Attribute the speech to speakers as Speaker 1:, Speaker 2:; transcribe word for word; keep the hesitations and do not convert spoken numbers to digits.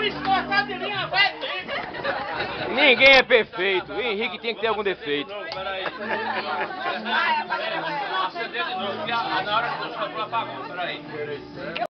Speaker 1: Escorçado de linha, vai ter.
Speaker 2: Ninguém é perfeito. O Henrique tem que ter algum defeito.
Speaker 3: Peraí. Acender de novo, porque na hora que o chapéu apagou, peraí.